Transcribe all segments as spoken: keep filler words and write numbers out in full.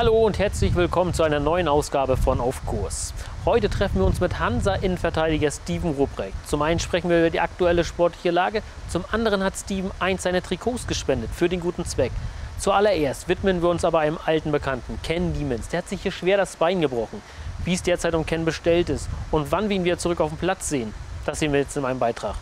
Hallo und herzlich willkommen zu einer neuen Ausgabe von Auf Kurs. Heute treffen wir uns mit Hansa-Innenverteidiger Steven Rupprecht. Zum einen sprechen wir über die aktuelle sportliche Lage, zum anderen hat Steven eins seiner Trikots gespendet für den guten Zweck. Zuallererst widmen wir uns aber einem alten Bekannten, Ken Diemens. Der hat sich hier schwer das Bein gebrochen. Wie es derzeit um Ken bestellt ist und wann wir ihn wieder zurück auf den Platz sehen, das sehen wir jetzt in meinem Beitrag.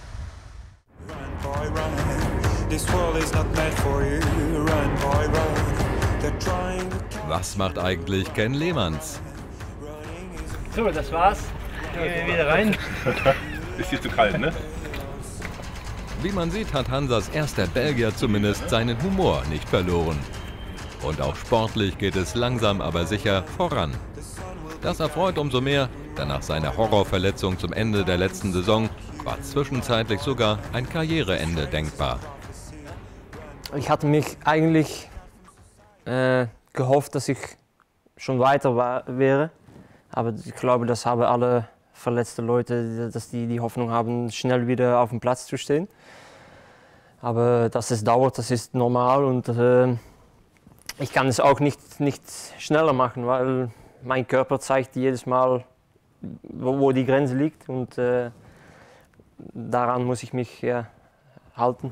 Was macht eigentlich Ken Lehmanns? So, das war's. Gehen wir wieder rein. Ist hier zu kalt, ne? Wie man sieht, hat Hansas erster Belgier zumindest seinen Humor nicht verloren. Und auch sportlich geht es langsam aber sicher voran. Das erfreut umso mehr, da nach seiner Horrorverletzung zum Ende der letzten Saison war zwischenzeitlich sogar ein Karriereende denkbar. Ich hatte mich eigentlich äh, gehofft, dass ich schon weiter war, wäre. Aber ich glaube, das haben alle verletzte Leute, dass die die Hoffnung haben, schnell wieder auf dem Platz zu stehen. Aber dass es dauert, das ist normal und äh, ich kann es auch nicht, nicht schneller machen, weil mein Körper zeigt jedes Mal, wo, wo die Grenze liegt und äh, daran muss ich mich ja, halten.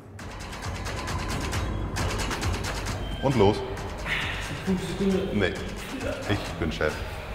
Und los? Nee, ich bin Chef.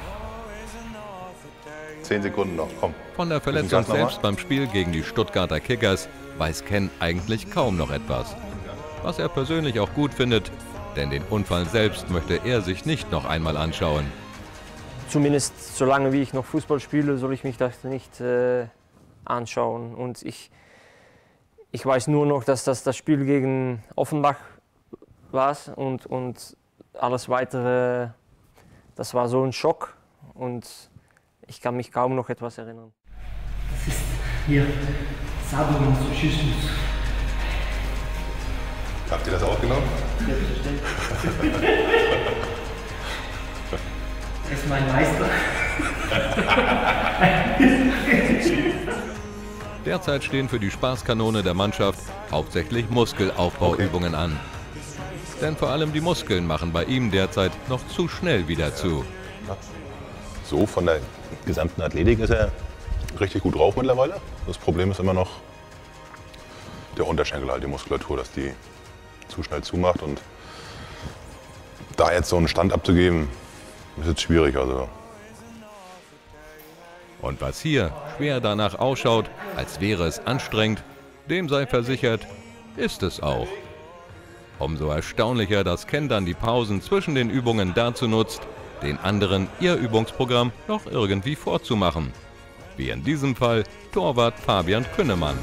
Zehn Sekunden noch, komm. Von der Verletzung selbst beim Spiel gegen die Stuttgarter Kickers weiß Ken eigentlich kaum noch etwas. Was er persönlich auch gut findet, denn den Unfall selbst möchte er sich nicht noch einmal anschauen. Zumindest solange wie ich noch Fußball spiele, soll ich mich das nicht äh, anschauen. Und ich, ich weiß nur noch, dass das das Spiel gegen Offenbach war und, und alles Weitere, das war so ein Schock und ich kann mich kaum noch etwas erinnern. Das ist hier Sadomasochismus. Habt ihr das aufgenommen? Selbstverständlich. Er ist mein Meister. Derzeit stehen für die Spaßkanone der Mannschaft hauptsächlich Muskelaufbauübungen an. Denn vor allem die Muskeln machen bei ihm derzeit noch zu schnell wieder zu. So, von der gesamten Athletik ist er richtig gut drauf mittlerweile. Das Problem ist immer noch der Unterschenkel, halt die Muskulatur, dass die zu schnell zumacht. Und da jetzt so einen Stand abzugeben, ist jetzt schwierig. Also. Und was hier schwer danach ausschaut, als wäre es anstrengend, dem sei versichert, ist es auch. Umso erstaunlicher, dass Ken dann die Pausen zwischen den Übungen dazu nutzt, den anderen ihr Übungsprogramm noch irgendwie vorzumachen. Wie in diesem Fall Torwart Fabian Künnemann.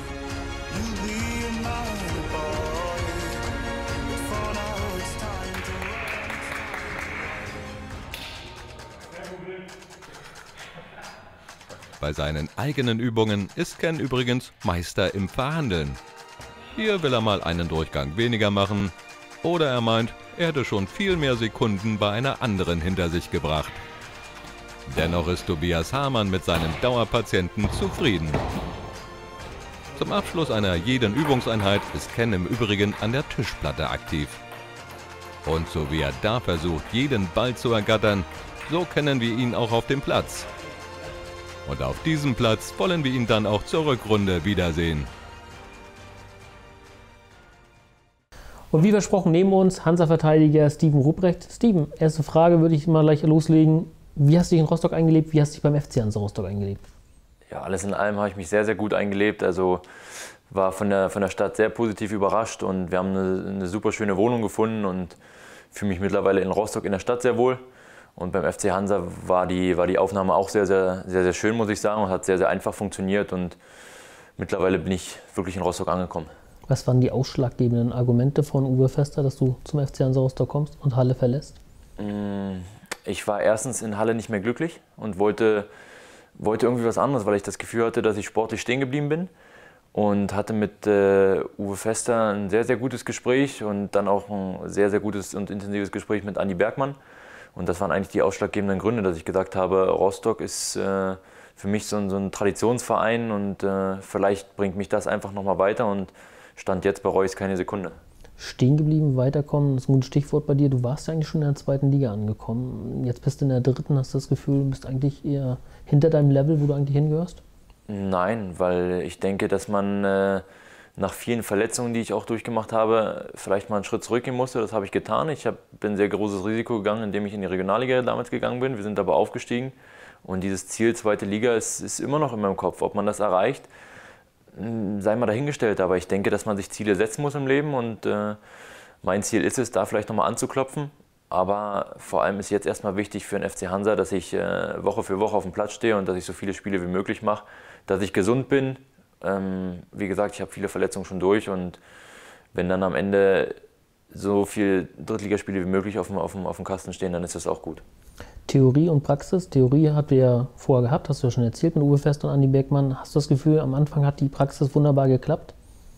Bei seinen eigenen Übungen ist Ken übrigens Meister im Verhandeln. Hier will er mal einen Durchgang weniger machen oder er meint, er hätte schon viel mehr Sekunden bei einer anderen hinter sich gebracht. Dennoch ist Tobias Hamann mit seinen Dauerpatienten zufrieden. Zum Abschluss einer jeden Übungseinheit ist Ken im Übrigen an der Tischplatte aktiv. Und so wie er da versucht, jeden Ball zu ergattern, so kennen wir ihn auch auf dem Platz. Und auf diesem Platz wollen wir ihn dann auch zur Rückrunde wiedersehen. Und wie versprochen, neben uns Hansa-Verteidiger Steven Rupprecht. Steven, erste Frage würde ich mal gleich loslegen. Wie hast du dich in Rostock eingelebt? Wie hast du dich beim F C Hansa Rostock eingelebt? Ja, alles in allem habe ich mich sehr, sehr gut eingelebt. Also war von der, von der Stadt sehr positiv überrascht und wir haben eine, eine super schöne Wohnung gefunden und fühle mich mittlerweile in Rostock in der Stadt sehr wohl. Und beim F C Hansa war die, war die Aufnahme auch sehr, sehr, sehr, sehr schön, muss ich sagen, und hat sehr, sehr einfach funktioniert und mittlerweile bin ich wirklich in Rostock angekommen. Was waren die ausschlaggebenden Argumente von Uwe Förster, dass du zum F C Hansa Rostock kommst und Halle verlässt? Ich war erstens in Halle nicht mehr glücklich und wollte, wollte irgendwie was anderes, weil ich das Gefühl hatte, dass ich sportlich stehen geblieben bin. Und hatte mit äh, Uwe Förster ein sehr, sehr gutes Gespräch und dann auch ein sehr, sehr gutes und intensives Gespräch mit Andi Bergmann. Und das waren eigentlich die ausschlaggebenden Gründe, dass ich gesagt habe, Rostock ist äh, für mich so ein, so ein Traditionsverein und äh, vielleicht bringt mich das einfach nochmal weiter und Stand jetzt bereue ich es keine Sekunde. Stehen geblieben, weiterkommen, das ist ein gutes Stichwort bei dir. Du warst ja eigentlich schon in der zweiten Liga angekommen. Jetzt bist du in der dritten, hast du das Gefühl, du bist eigentlich eher hinter deinem Level, wo du eigentlich hingehörst? Nein, weil ich denke, dass man äh, nach vielen Verletzungen, die ich auch durchgemacht habe, vielleicht mal einen Schritt zurückgehen musste. Das habe ich getan. Ich hab, bin ein sehr großes Risiko gegangen, indem ich in die Regionalliga damals gegangen bin. Wir sind aber aufgestiegen. Und dieses Ziel, zweite Liga, ist, ist immer noch in meinem Kopf. Ob man das erreicht, sei mal dahingestellt. Aber ich denke, dass man sich Ziele setzen muss im Leben. Und äh, mein Ziel ist es, da vielleicht nochmal anzuklopfen. Aber vor allem ist jetzt erstmal wichtig für den F C Hansa, dass ich äh, Woche für Woche auf dem Platz stehe und dass ich so viele Spiele wie möglich mache. Dass ich gesund bin. Ähm, wie gesagt, ich habe viele Verletzungen schon durch. Und wenn dann am Ende so viele Drittligaspiele wie möglich auf dem, auf dem, auf dem Kasten stehen, dann ist das auch gut. Theorie und Praxis. Theorie hatten wir ja vorher gehabt, hast du ja schon erzählt mit Uwe Fest und Andi Beckmann. Hast du das Gefühl, am Anfang hat die Praxis wunderbar geklappt?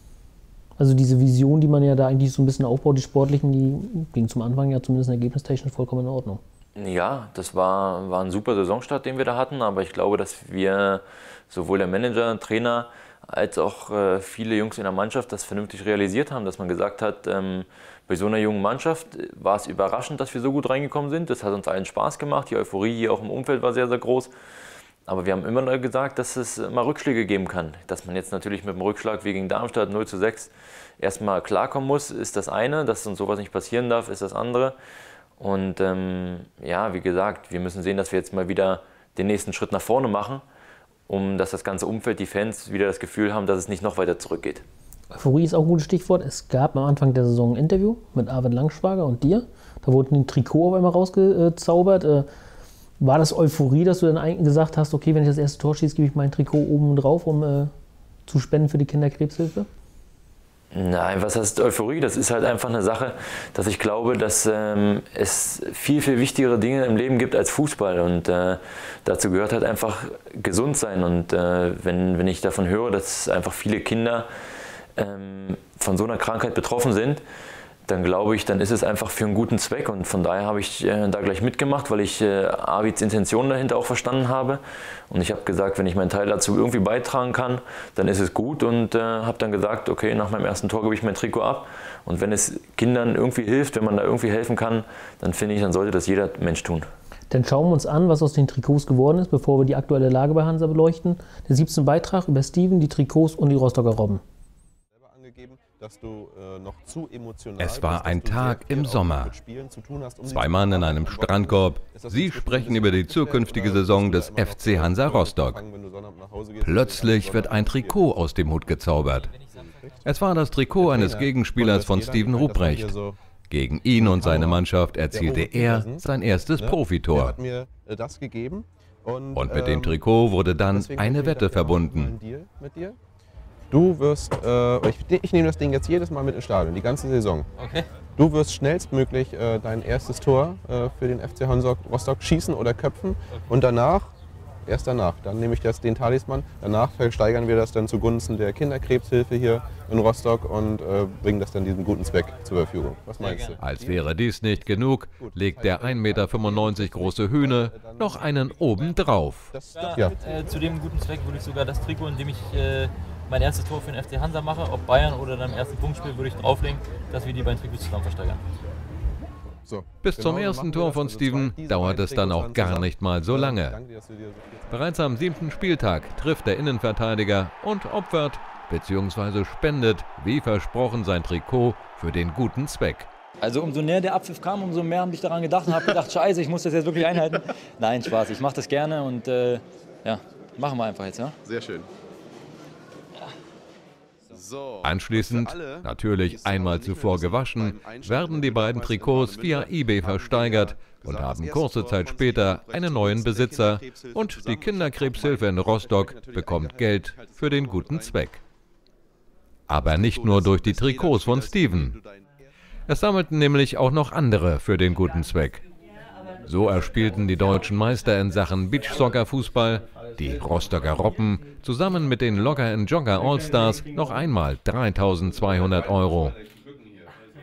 Also diese Vision, die man ja da eigentlich so ein bisschen aufbaut, die sportlichen, die ging zum Anfang ja zumindest ergebnistechnisch vollkommen in Ordnung. Ja, das war, war ein super Saisonstart, den wir da hatten, aber ich glaube, dass wir, sowohl der Manager, Trainer, als auch äh, viele Jungs in der Mannschaft das vernünftig realisiert haben, dass man gesagt hat, ähm, bei so einer jungen Mannschaft war es überraschend, dass wir so gut reingekommen sind. Das hat uns allen Spaß gemacht, die Euphorie hier auch im Umfeld war sehr, sehr groß. Aber wir haben immer noch gesagt, dass es mal Rückschläge geben kann. Dass man jetzt natürlich mit dem Rückschlag wie gegen Darmstadt null zu sechs erstmal klarkommen muss, ist das eine. Dass uns sowas nicht passieren darf, ist das andere. Und ähm, ja, wie gesagt, wir müssen sehen, dass wir jetzt mal wieder den nächsten Schritt nach vorne machen, um dass das ganze Umfeld, die Fans wieder das Gefühl haben, dass es nicht noch weiter zurückgeht. Euphorie ist auch ein gutes Stichwort. Es gab am Anfang der Saison ein Interview mit Arvid Langschwager und dir. Da wurde ein Trikot auf einmal rausgezaubert. War das Euphorie, dass du dann eigentlich gesagt hast, okay, wenn ich das erste Tor schieße, gebe ich mein Trikot oben drauf, um äh, zu spenden für die Kinderkrebshilfe? Nein, was heißt Euphorie? Das ist halt einfach eine Sache, dass ich glaube, dass ähm, es viel, viel wichtigere Dinge im Leben gibt als Fußball. Und äh, dazu gehört halt einfach gesund sein. Und äh, wenn, wenn ich davon höre, dass einfach viele Kinder ähm, von so einer Krankheit betroffen sind, dann glaube ich, dann ist es einfach für einen guten Zweck. Und von daher habe ich äh, da gleich mitgemacht, weil ich äh, Arvids Intention dahinter auch verstanden habe. Und ich habe gesagt, wenn ich meinen Teil dazu irgendwie beitragen kann, dann ist es gut. Und äh, habe dann gesagt, okay, nach meinem ersten Tor gebe ich mein Trikot ab. Und wenn es Kindern irgendwie hilft, wenn man da irgendwie helfen kann, dann finde ich, dann sollte das jeder Mensch tun. Dann schauen wir uns an, was aus den Trikots geworden ist, bevor wir die aktuelle Lage bei Hansa beleuchten. Der siebte Beitrag über Steven, die Trikots und die Rostocker Robben. Dass du, äh, noch zu emotional es war bist, ein Tag im Sommer. Hast, um Zwei Mann in einem Strandkorb. Sie sprechen über die zukünftige Saison des F C Hansa Rostock. Plötzlich wird ein Trikot aus dem Hut gezaubert. Es war das Trikot eines Gegenspielers von Steven Ruprecht. Gegen ihn und seine Mannschaft erzielte er sein erstes Profitor. Und mit dem Trikot wurde dann eine Wette verbunden. Du wirst, äh, ich, ich nehme das Ding jetzt jedes Mal mit ins Stadion, die ganze Saison. Okay. Du wirst schnellstmöglich äh, dein erstes Tor äh, für den F C Hansa Rostock schießen oder köpfen. Okay. Und danach, erst danach, dann nehme ich das, den Talisman, danach versteigern wir das dann zugunsten der Kinderkrebshilfe hier in Rostock und äh, bringen das dann diesem guten Zweck zur Verfügung. Was meinst du? Als wäre dies nicht genug, legt der ein Meter fünfundneunzig große Hühne noch einen oben drauf. Ja, ja. Äh, zu dem guten Zweck würde ich sogar das Trikot, in dem ich äh, mein erstes Tor für den F C Hansa mache, ob Bayern oder dann im ersten Punktspiel, würde ich drauflegen, dass wir die beiden Trikots zusammen versteigern. So, Bis genau, zum ersten Tor von Steven dauert es dann auch gar nicht mal so lange. Bereits am siebten Spieltag trifft der Innenverteidiger und opfert bzw. spendet, wie versprochen, sein Trikot für den guten Zweck. Also umso näher der Abpfiff kam, umso mehr habe ich daran gedacht und habe gedacht, scheiße, ich muss das jetzt wirklich einhalten. Nein, Spaß, ich mache das gerne und äh, ja, machen wir einfach jetzt. Ja? Sehr schön. Anschließend, natürlich einmal zuvor gewaschen, werden die beiden Trikots via eBay versteigert und haben kurze Zeit später einen neuen Besitzer und die Kinderkrebshilfe in Rostock bekommt Geld für den guten Zweck. Aber nicht nur durch die Trikots von Steven. Es sammelten nämlich auch noch andere für den guten Zweck. So erspielten die deutschen Meister in Sachen Beachsoccer-Fußball, die Rostocker Robben, zusammen mit den Logger and Jogger Allstars noch einmal dreitausendzweihundert Euro.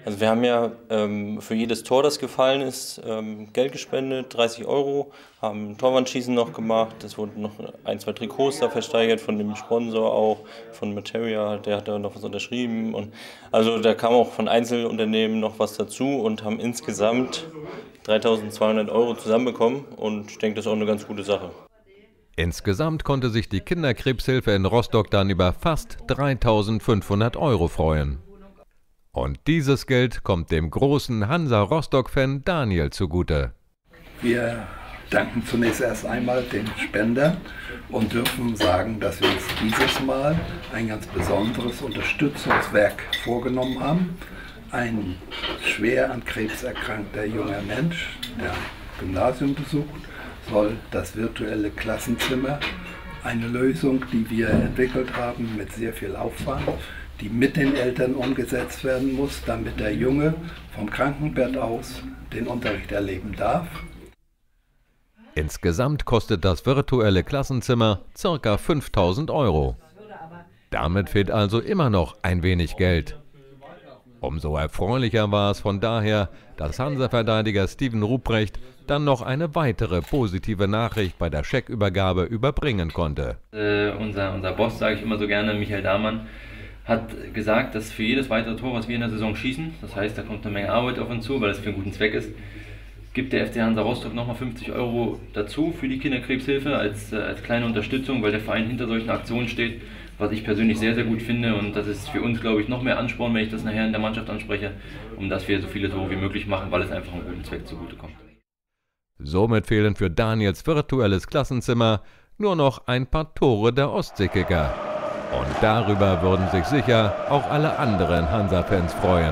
Also wir haben ja ähm, für jedes Tor, das gefallen ist, ähm, Geld gespendet, dreißig Euro, haben Torwandschießen noch gemacht, es wurden noch ein, zwei Trikots da versteigert von dem Sponsor auch, von Materia, der hat da noch was unterschrieben. Und also da kam auch von Einzelunternehmen noch was dazu und haben insgesamt dreitausendzweihundert Euro zusammenbekommen und ich denke, das ist auch eine ganz gute Sache. Insgesamt konnte sich die Kinderkrebshilfe in Rostock dann über fast dreitausendfünfhundert Euro freuen. Und dieses Geld kommt dem großen Hansa-Rostock-Fan Daniel zugute. Wir danken zunächst erst einmal den Spendern und dürfen sagen, dass wir uns dieses Mal ein ganz besonderes Unterstützungswerk vorgenommen haben. Ein schwer an Krebs erkrankter junger Mensch, der Gymnasium besucht, soll das virtuelle Klassenzimmer, eine Lösung, die wir entwickelt haben mit sehr viel Aufwand, die mit den Eltern umgesetzt werden muss, damit der Junge vom Krankenbett aus den Unterricht erleben darf. Insgesamt kostet das virtuelle Klassenzimmer ca. fünftausend Euro. Damit fehlt also immer noch ein wenig Geld. Umso erfreulicher war es von daher, dass Hansa-Verteidiger Steven Ruprecht dann noch eine weitere positive Nachricht bei der Scheckübergabe überbringen konnte. Äh, unser, unser Boss, sage ich immer so gerne, Michael Dahmann, hat gesagt, dass für jedes weitere Tor, was wir in der Saison schießen, das heißt, da kommt eine Menge Arbeit auf uns zu, weil das für einen guten Zweck ist, gibt der F C Hansa Rostock nochmal fünfzig Euro dazu für die Kinderkrebshilfe als, als kleine Unterstützung, weil der Verein hinter solchen Aktionen steht, was ich persönlich sehr, sehr gut finde, und das ist für uns, glaube ich, noch mehr Ansporn, wenn ich das nachher in der Mannschaft anspreche, um dass wir so viele Tore wie möglich machen, weil es einfach einem guten Zweck zugutekommt. Somit fehlen für Daniels virtuelles Klassenzimmer nur noch ein paar Tore der Ostseekicker. Und darüber würden sich sicher auch alle anderen Hansa-Fans freuen.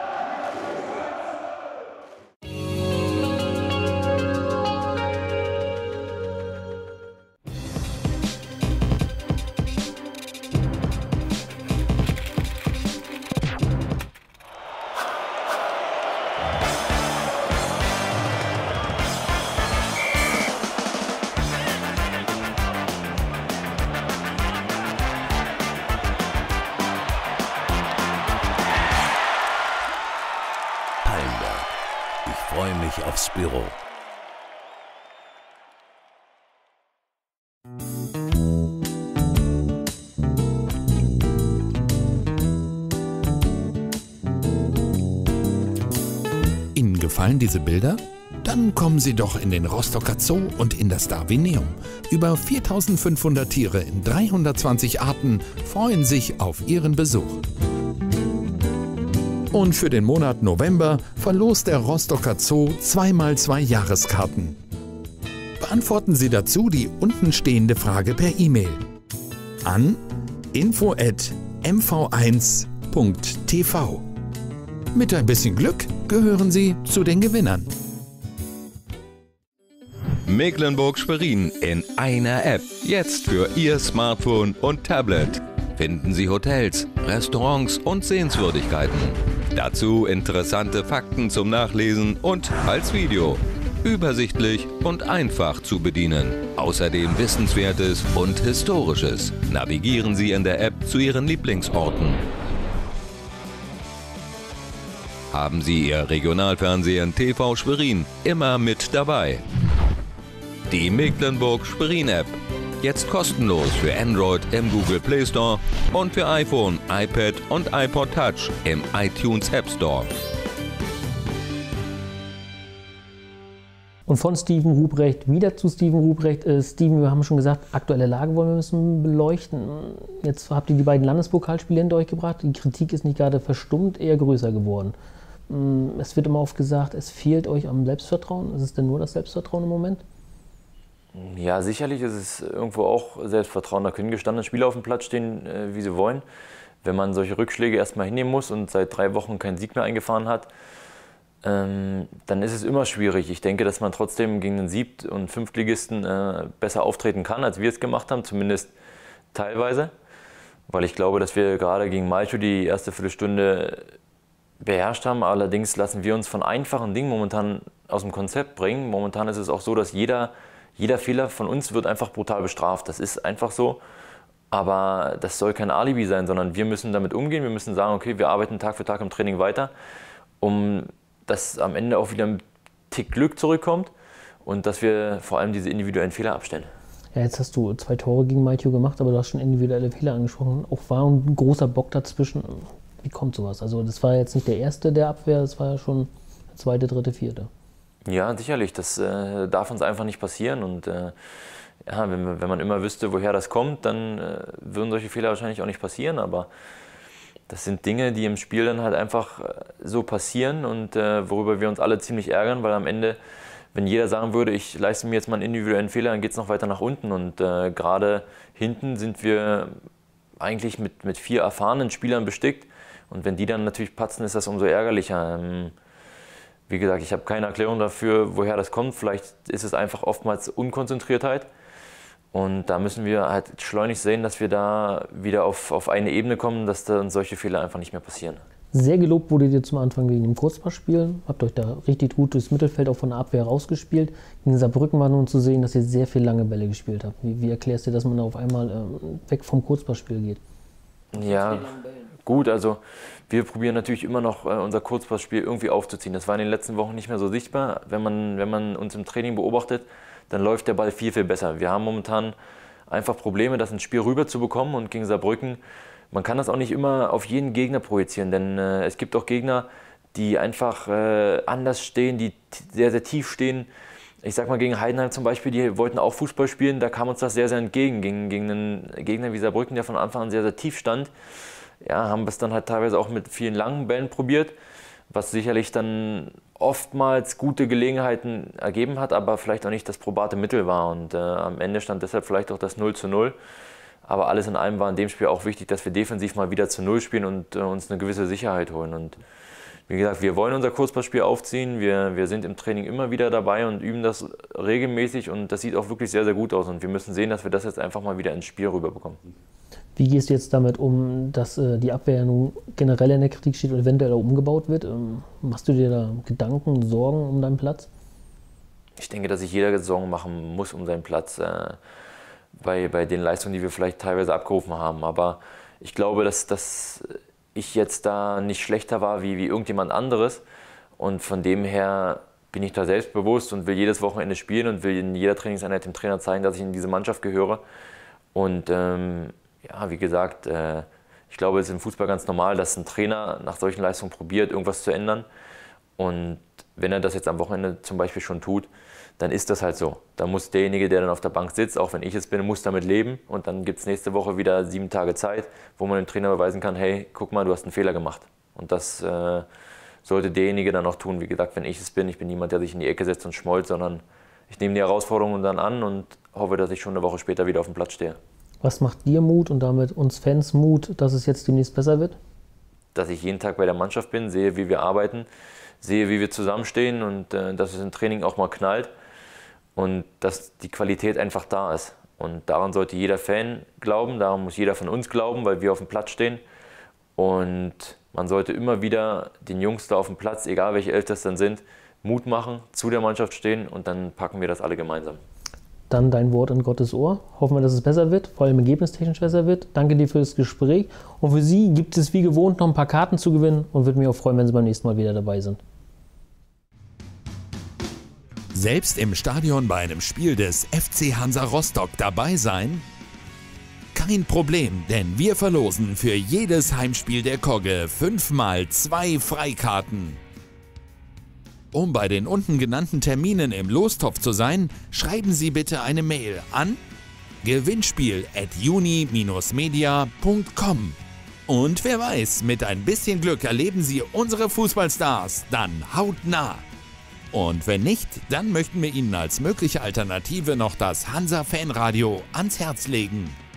Ich freue mich aufs Büro. Ihnen gefallen diese Bilder? Dann kommen Sie doch in den Rostocker Zoo und in das Darwinium. Über viertausendfünfhundert Tiere in dreihundertzwanzig Arten freuen sich auf Ihren Besuch. Und für den Monat November verlost der Rostocker Zoo zweimal zwei Jahreskarten. Beantworten Sie dazu die untenstehende Frage per E-Mail an info at m v eins punkt t v. Mit ein bisschen Glück gehören Sie zu den Gewinnern. Mecklenburg-Schwerin in einer App. Jetzt für Ihr Smartphone und Tablet. Finden Sie Hotels, Restaurants und Sehenswürdigkeiten. Dazu interessante Fakten zum Nachlesen und als Video. Übersichtlich und einfach zu bedienen. Außerdem Wissenswertes und Historisches. Navigieren Sie in der App zu Ihren Lieblingsorten. Haben Sie Ihr Regionalfernsehen T V Schwerin immer mit dabei. Die Mecklenburg-Schwerin-App. Jetzt kostenlos für Android im Google Play Store und für iPhone, iPad und iPod Touch im iTunes App Store. Und von Steven Ruprecht wieder zu Steven Ruprecht. Äh, Steven, wir haben schon gesagt, aktuelle Lage wollen wir ein bisschen beleuchten. Jetzt habt ihr die beiden Landespokalspiele hinter euch gebracht. Die Kritik ist nicht gerade verstummt, eher größer geworden. Es wird immer oft gesagt, es fehlt euch am Selbstvertrauen. Ist es denn nur das Selbstvertrauen im Moment? Ja, sicherlich ist es irgendwo auch Selbstvertrauen. Da können gestandene Spieler auf dem Platz stehen, wie sie wollen. Wenn man solche Rückschläge erstmal hinnehmen muss und seit drei Wochen keinen Sieg mehr eingefahren hat, ähm, dann ist es immer schwierig. Ich denke, dass man trotzdem gegen den Siebt- und Fünftligisten äh, besser auftreten kann, als wir es gemacht haben, zumindest teilweise. Weil ich glaube, dass wir gerade gegen Malchow die erste Viertelstunde beherrscht haben. Allerdings lassen wir uns von einfachen Dingen momentan aus dem Konzept bringen. Momentan ist es auch so, dass jeder Jeder Fehler von uns wird einfach brutal bestraft. Das ist einfach so. Aber das soll kein Alibi sein, sondern wir müssen damit umgehen. Wir müssen sagen, okay, wir arbeiten Tag für Tag im Training weiter. um dass am Ende auch wieder ein Tick Glück zurückkommt und dass wir vor allem diese individuellen Fehler abstellen. Ja, jetzt hast du zwei Tore gegen Maitio gemacht, aber du hast schon individuelle Fehler angesprochen. Auch war ein großer Bock dazwischen. Wie kommt sowas? Also das war jetzt nicht der erste der Abwehr, das war ja schon der zweite, dritte, vierte. Ja, sicherlich. Das äh, darf uns einfach nicht passieren. Und äh, ja, wenn, wenn man immer wüsste, woher das kommt, dann äh, würden solche Fehler wahrscheinlich auch nicht passieren. Aber das sind Dinge, die im Spiel dann halt einfach so passieren und äh, worüber wir uns alle ziemlich ärgern, weil am Ende, wenn jeder sagen würde, ich leiste mir jetzt mal einen individuellen Fehler, dann geht es noch weiter nach unten. Und äh, gerade hinten sind wir eigentlich mit, mit vier erfahrenen Spielern bestickt. Und wenn die dann natürlich patzen, ist das umso ärgerlicher. Ähm, wie gesagt, ich habe keine Erklärung dafür, woher das kommt. Vielleicht ist es einfach oftmals Unkonzentriertheit. Und da müssen wir halt schleunigst sehen, dass wir da wieder auf, auf eine Ebene kommen, dass dann solche Fehler einfach nicht mehr passieren. Sehr gelobt wurde ihr zum Anfang wegen dem Kurzpassspiel. Habt euch da richtig gut durchs Mittelfeld auch von der Abwehr rausgespielt. In Saarbrücken war nun zu sehen, dass ihr sehr viel lange Bälle gespielt habt. Wie, wie erklärst du, dass man da auf einmal ähm, weg vom Kurzpassspiel geht? Ja, gut, also wir probieren natürlich immer noch äh, unser Kurzpassspiel irgendwie aufzuziehen. Das war in den letzten Wochen nicht mehr so sichtbar. Wenn man, wenn man uns im Training beobachtet, dann läuft der Ball viel, viel besser. Wir haben momentan einfach Probleme, das ins Spiel rüber zu bekommen und gegen Saarbrücken, man kann das auch nicht immer auf jeden Gegner projizieren, denn äh, es gibt auch Gegner, die einfach äh, anders stehen, die sehr, sehr tief stehen. Ich sag mal gegen Heidenheim zum Beispiel, die wollten auch Fußball spielen, da kam uns das sehr, sehr entgegen. Gegen, gegen einen Gegner wie Saarbrücken, der von Anfang an sehr, sehr tief stand, ja, haben wir es dann halt teilweise auch mit vielen langen Bällen probiert, was sicherlich dann oftmals gute Gelegenheiten ergeben hat, aber vielleicht auch nicht das probate Mittel war. Und äh, am Ende stand deshalb vielleicht auch das null zu null. Aber alles in allem war in dem Spiel auch wichtig, dass wir defensiv mal wieder zu null spielen und äh, uns eine gewisse Sicherheit holen. Und wie gesagt, wir wollen unser Kurzpassspiel aufziehen. Wir, wir sind im Training immer wieder dabei und üben das regelmäßig. Und das sieht auch wirklich sehr, sehr gut aus. Und wir müssen sehen, dass wir das jetzt einfach mal wieder ins Spiel rüberbekommen. Wie gehst du jetzt damit um, dass äh, die Abwehr nun generell in der Kritik steht und eventuell auch umgebaut wird? Ähm, machst du dir da Gedanken, Sorgen um deinen Platz? Ich denke, dass sich jeder Sorgen machen muss um seinen Platz, äh, bei, bei den Leistungen, die wir vielleicht teilweise abgerufen haben. Aber ich glaube, dass, dass ich jetzt da nicht schlechter war wie, wie irgendjemand anderes. Und von dem her bin ich da selbstbewusst und will jedes Wochenende spielen und will in jeder Trainingseinheit dem Trainer zeigen, dass ich in diese Mannschaft gehöre. Und ähm, ja, wie gesagt, äh, ich glaube, es ist im Fußball ganz normal, dass ein Trainer nach solchen Leistungen probiert, irgendwas zu ändern. Und wenn er das jetzt am Wochenende zum Beispiel schon tut, dann ist das halt so. Da muss derjenige, der dann auf der Bank sitzt, auch wenn ich es bin, muss damit leben. Und dann gibt es nächste Woche wieder sieben Tage Zeit, wo man dem Trainer beweisen kann, hey, guck mal, du hast einen Fehler gemacht. Und das äh, sollte derjenige dann auch tun. Wie gesagt, wenn ich es bin, ich bin niemand, der sich in die Ecke setzt und schmollt, sondern ich nehme die Herausforderungen dann an und hoffe, dass ich schon eine Woche später wieder auf dem Platz stehe. Was macht dir Mut und damit uns Fans Mut, dass es jetzt demnächst besser wird? Dass ich jeden Tag bei der Mannschaft bin, sehe, wie wir arbeiten, sehe, wie wir zusammenstehen und äh, dass es im Training auch mal knallt und dass die Qualität einfach da ist. Und daran sollte jeder Fan glauben, daran muss jeder von uns glauben, weil wir auf dem Platz stehen. Und man sollte immer wieder den Jungs da auf dem Platz, egal welche Elf das dann sind, Mut machen, zu der Mannschaft stehen und dann packen wir das alle gemeinsam. Dann dein Wort in Gottes Ohr. Hoffen wir, dass es besser wird, vor allem ergebnistechnisch besser wird. Danke dir für das Gespräch. Und für Sie gibt es wie gewohnt noch ein paar Karten zu gewinnen und würde mich auch freuen, wenn Sie beim nächsten Mal wieder dabei sind. Selbst im Stadion bei einem Spiel des F C Hansa Rostock dabei sein? Kein Problem, denn wir verlosen für jedes Heimspiel der Kogge fünfmal zwei Freikarten. Um bei den unten genannten Terminen im Lostopf zu sein, schreiben Sie bitte eine Mail an gewinnspiel at juni Bindestrich media punkt com. Und wer weiß, mit ein bisschen Glück erleben Sie unsere Fußballstars dann hautnah. Und wenn nicht, dann möchten wir Ihnen als mögliche Alternative noch das Hansa Fanradio ans Herz legen.